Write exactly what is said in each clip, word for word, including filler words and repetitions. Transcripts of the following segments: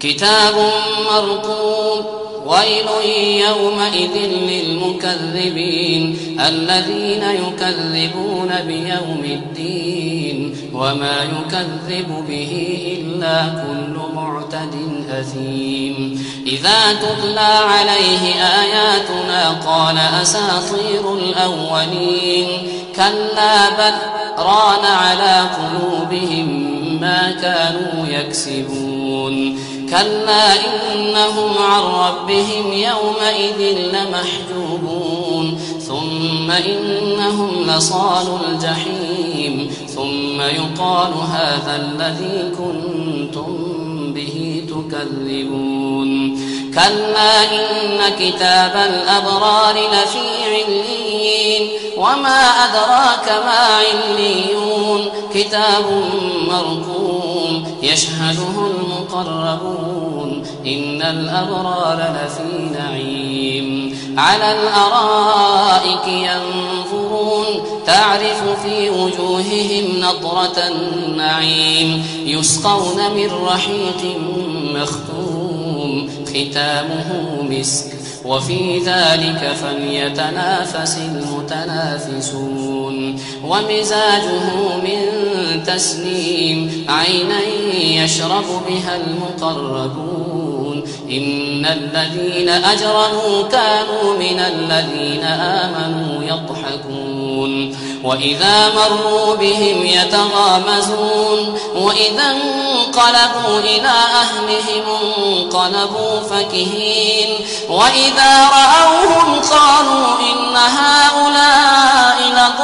كتاب مرقوم ويل يومئذ للمكذبين الذين يكذبون بيوم الدين وما يكذب به إلا كل معتد أثيم إذا تتلى عليه آياتنا قال أساطير الأولين كلا بل ران على قلوبهم ما كانوا يكسبون كلا إنهم عن ربهم يومئذ لمحجوبون ثم إنهم لصالوا الجحيم ثم يقال هذا الذي كنتم به تكذبون كلا إن كتاب الأبرار لفي عليين وما أدراك ما عليون كتاب مرقوم يشهده المقربون إن الأبرار لفي نعيم على الأرائك ينظرون تعرف في وجوههم نضرة النعيم يسقون من رحيق مختوم ختامه مسك وفي ذلك فليتنافس المتنافسون ومزاجه من تسنيم عينا يشرب بها المقربون إن الذين أجرموا كانوا من الذين آمنوا يضحكون وإذا مروا بهم يتغامزون وإذا انقلبوا إلى أهلهم انقلبوا فكهين وإذا رأوهم قالوا إن هؤلاء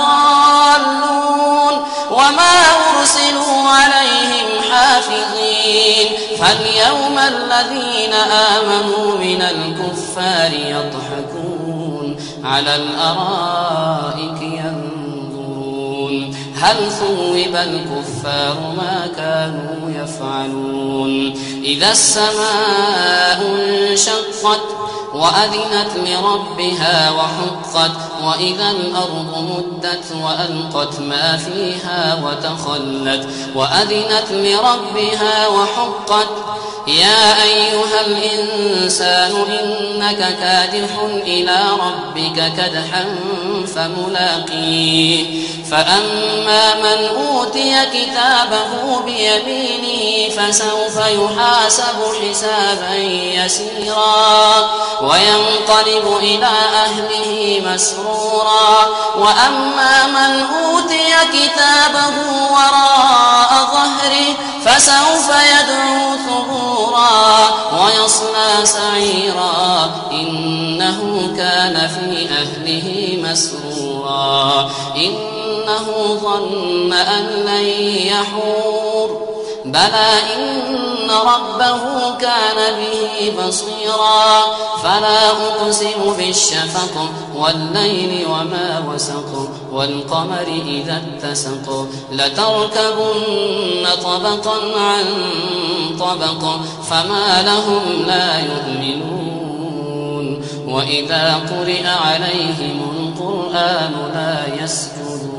لضالون وما أرسلوا عليهم حافظين فاليوم الذين آمنوا من الكفار يضحكون على الأرائك ينظرون هل ثوب الكفار ما كانوا يفعلون إذا السماء انشقت وأذنت لربها وحقت وإذا الأرض مدت وألقت ما فيها وتخلت وأذنت لربها وحقت يا أيها الإنسان إنك كادح إلى ربك كدحا فملاقيه فأما من أوتي كتابه بيمينه فسوف يحاسب حسابا يسيرا وينقلب إلى أهله مسرورا وأما من أوتي كتابه وراء ظهره فسوف يدعو ثبورا ويصلى سعيرا إنه كان في أهله مسرورا إنه ظن أن لن يحور بلى إن ربه كان به بصيرا فلا أقسم بالشفق والليل وما وسق والقمر إذا اتسق لتركبن طبقا عن طبق فما لهم لا يؤمنون وإذا قرئ عليهم القرآن لا يسجدون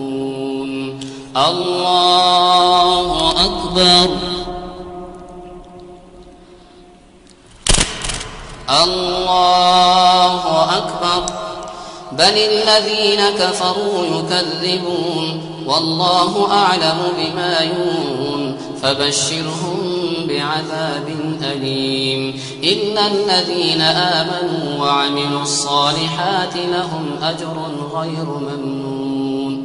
الله أكبر الله أكبر بل الذين كفروا يكذبون والله أعلم بما يوعون فبشرهم بعذاب أليم إلا الذين آمنوا وعملوا الصالحات لهم أجر غير ممنون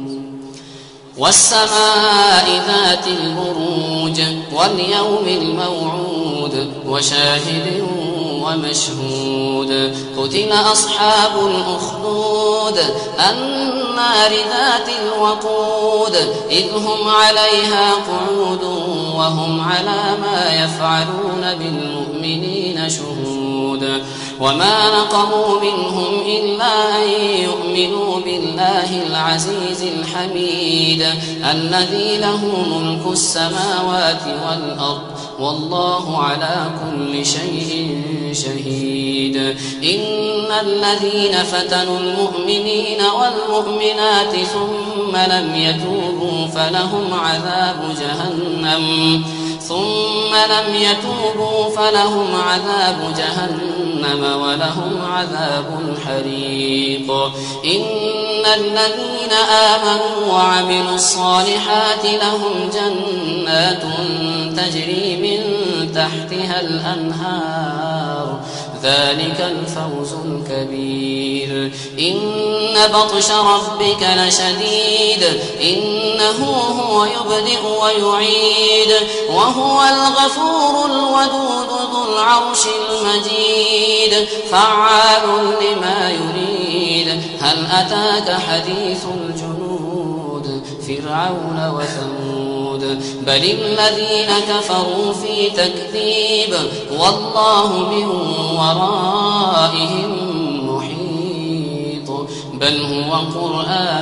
والسماء ذات البروج واليوم الموعود وشاهد ومشهود قتل أصحاب الأخدود النار ذات الوقود إذ هم عليها قعود وهم على ما يفعلون بالمؤمنين شهود وما نقموا منهم إلا أن يؤمنوا بالله العزيز الحميد الذي له ملك السماوات والأرض والله على كل شيء شهيد إن الذين فتنوا المؤمنين والمؤمنات ثم لم يتوبوا فلهم عذاب جهنم ثم لم يتوبوا فلهم عذاب جهنم ولهم عذاب الحريق. إن الذين آمنوا وعملوا الصالحات لهم جنات تجري من تحتها الأنهار ذلك الفوز الكبير. إن بطش ربك لشديد إنه هو يبدئ ويعيد وهو الغفور الودود ذو العرش المجيد فعال لما يريد. هل أتاك حديث الجنود فرعون وثمود بل الذين كفروا في تكذيب والله من ورائهم محيط بل هو قرآن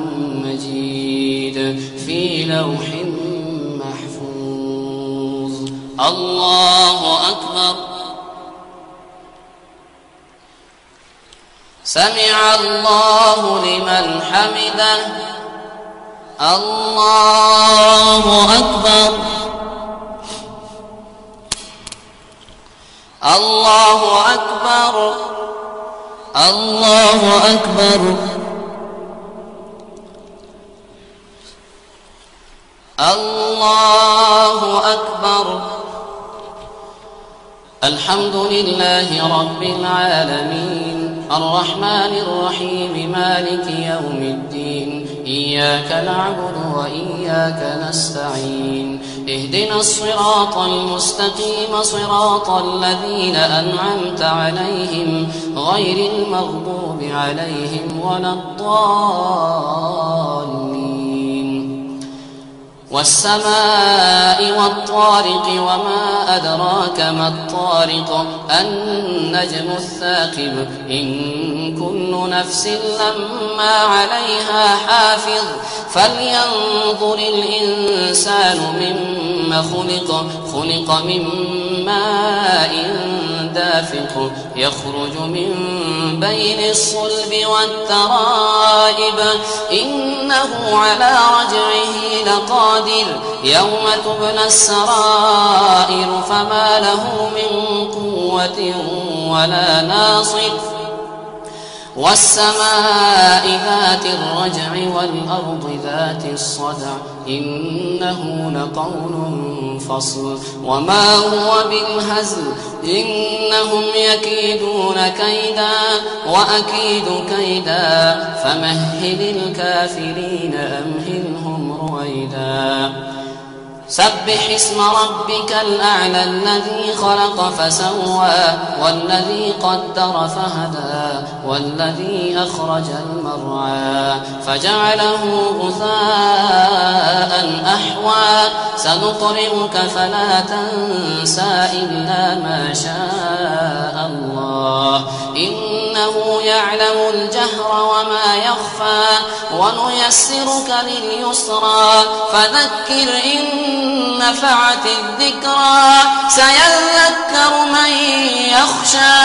مجيد في لوح محفوظ. الله أكبر. سمع الله لمن حمده. الله أكبر. الله أكبر. الله أكبر. الله أكبر. الحمد لله رب العالمين الرحمن الرحيم مالك يوم الدين إياك نعبد وإياك نستعين اهدنا الصراط المستقيم صراط الذين أنعمت عليهم غير المغضوب عليهم ولا الضالين. والسماء والطارق وما أدراك ما الطارق النجم الثاقب إن كل نفس لما عليها حافظ فلينظر الإنسان مما خلق خلق من ماء دافق يخرج من بين الصلب والترائب إنه على رجعه لقادر يوم تبلى السرائر فما له من قوة ولا ناصر. والسماء ذات الرجع والأرض ذات الصدع إنه لقول فصل وما هو بالهزل إنهم يكيدون كيدا وأكيد كيدا فمهل الكافرين أمهلهم رويدا. سبح اسم ربك الأعلى الذي خلق فسوى والذي قدر فهدى والذي أخرج المرعى فجعله غثاء أحوى سنقرئك فلا تنسى إلا ما شاء الله إنه يعلم الجهر وما يخفى ونيسرك لليسرى فذكر إن نفعت الذكرى سيذكر من يخشى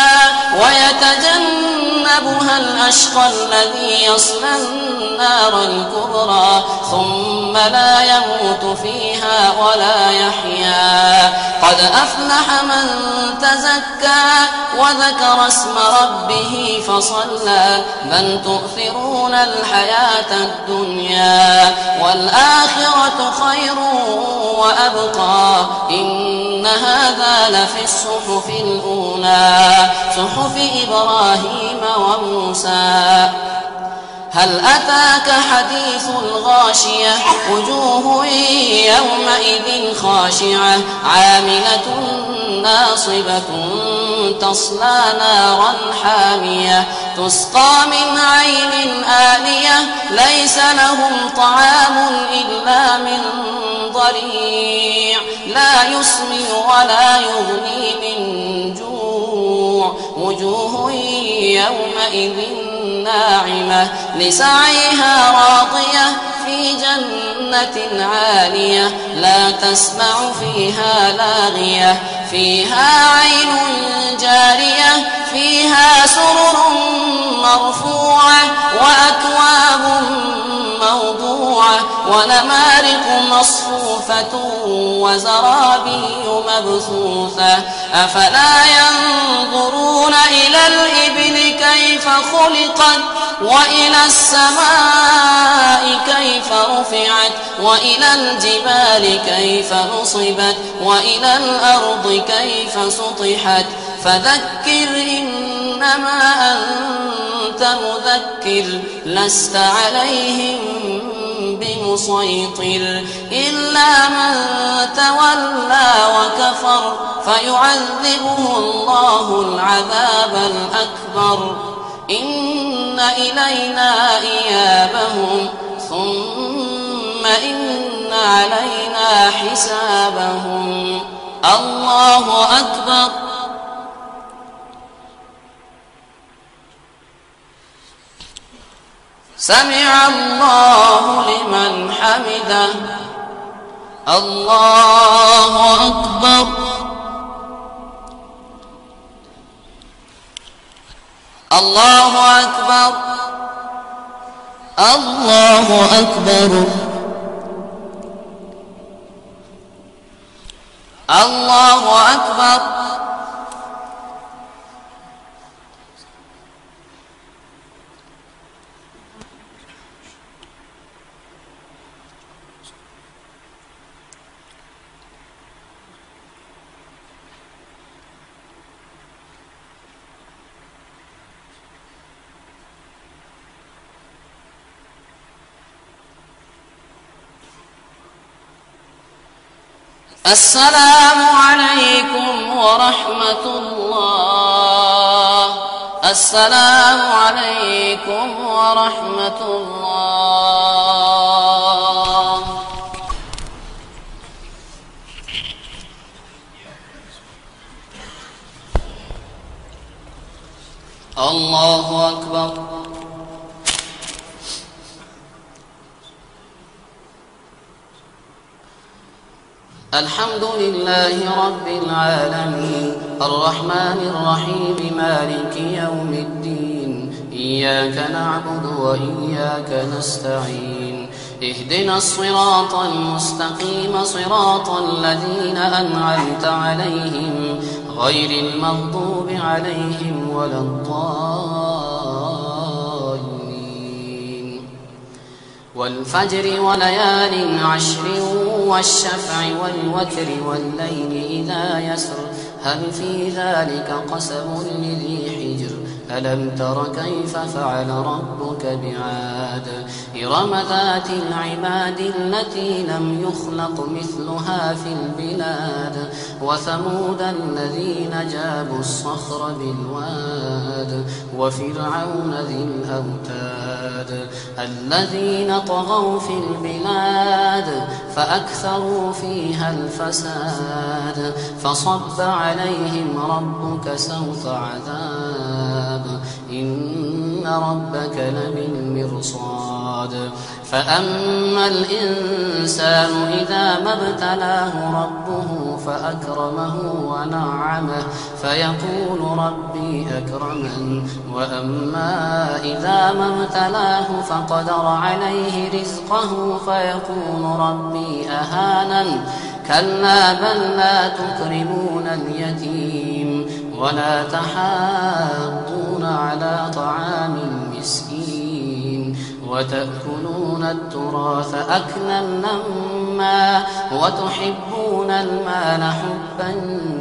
ويتجنبها الأشقى الذي يصلى النار الكبرى ثم لا يموت فيها ولا يحيا. قد أفلح من تزكى وذكر اسم ربه فصلى بل تؤثرون الحياة الدنيا والآخرة خير وأبقى إن هذا لفي الصحف الأولى صحف إبراهيم وموسى. هل أتاك حديث الغاشية وجوه يومئذ خاشعة عاملة ناصبة تصلى نارا حامية تسقى من عين آنية ليس لهم طعام إلا من ضريع لا يسمن ولا يغني من جوع وجوه يومئذ ناعمة لسعيها راضية في جنة عالية لا تسمع فيها لاغية فيها عين جارية فيها سرر مرفوعة وأكواب موضوعة ونمارق مصفوفة وزرابي مبثوثة أفلا ينظرون إلى الإبل كيف خلقت وإلى السماء كيف رفعت وإلى الجبال كيف نصبت وإلى الأرض كيف سطحت فذكر إنما أنت مذكر لست عليهم بمسيطر إلا من تولى وكفر فيعذبه الله العذاب الأكبر إن إلينا إيابهم ثم إن علينا حسابهم الله أكبر سمع الله لمن حمده الله أكبر الله أكبر الله أكبر الله أكبر السلام عليكم ورحمة الله السلام عليكم ورحمة الله الله أكبر الحمد لله رب العالمين الرحمن الرحيم مالك يوم الدين إياك نعبد وإياك نستعين اهدنا الصراط المستقيم صراط الذين أنعمت عليهم غير المغضوب عليهم ولا الضالين والفجر وليال عشر والشفع والوتر والليل إذا يسر هل في ذلك قسم لذي حجر ألم تر كيف فعل ربك بعاد إرم ذات العماد التي لم يخلق مثلها في البلاد وثمود الذين جابوا الصخر بالواد وفرعون ذي الأوتاد الذين طغوا في البلاد فأكثروا فيها الفساد فصب عليهم ربك سوط عذاب إن ربك لبالمرصاد فأما الإنسان إذا ما ابتلاه ربه فأكرمه ونعمه فيقول ربي أكرمن وأما إذا ما ابتلاه فقدر عليه رزقه فيقول ربي أهانن كلا بل لا تكرمون اليتيم ولا تحاضون على طعام المسكين وتأكلون التراث أكلا لما وتحبون المال حبا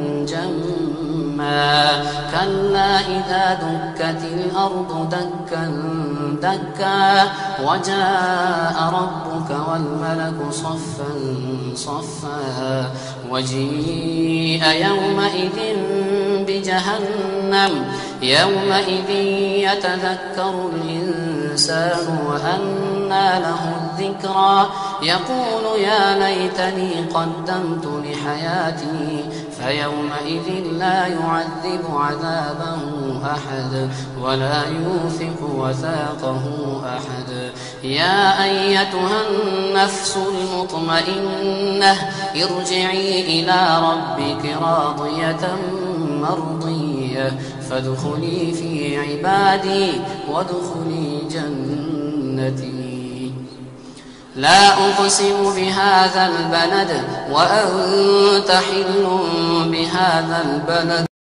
جما كلا إذا دكت الأرض دكا دكا وجاء ربك والملك صفا صفا وجيء يومئذ بجهنم يومئذ يتذكر الإنسان وأنى له الذكرى يقول يا ليتني قدمت لحياتي فيومئذ لا يعذب عذابه أحد ولا يوثق وثاقه أحد يا أيتها النفس المطمئنة ارجعي إلى ربك راضية مرضية فادخلي في عبادي وادخلي جنتي لا أقسم بهذا البلد وأنت حل بهذا البلد